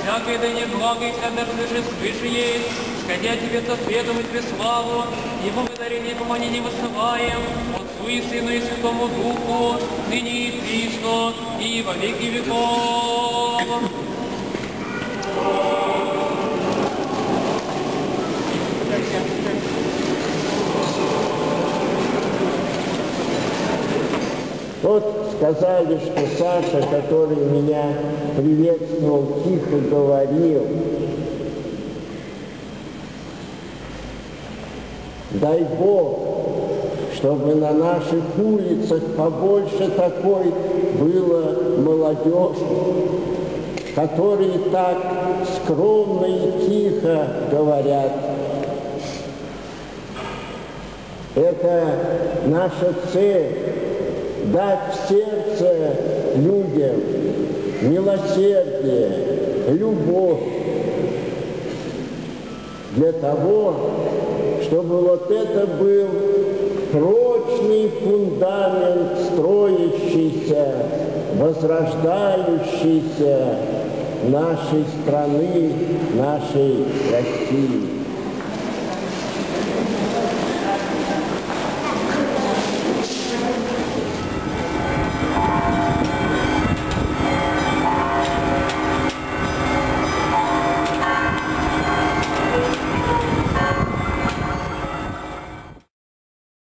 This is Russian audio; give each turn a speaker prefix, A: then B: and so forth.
A: всякой да не благой, когда слышишь свыше есть, сходя тебе со светом и тебе славу, и благодарение и поманение высылаем, Отцу и Сыну и Святому Духу, ныне и присно, и во веки веков.
B: Вот сказали, что Саша, который меня приветствовал, тихо говорил. Дай Бог, чтобы на наших улицах побольше такой было молодежи, которые так скромно и тихо говорят. Это наша цель – дать в сердце людям милосердие, любовь для того, чтобы вот это был прочный фундамент строящийся, возрождающийся нашей страны, нашей России.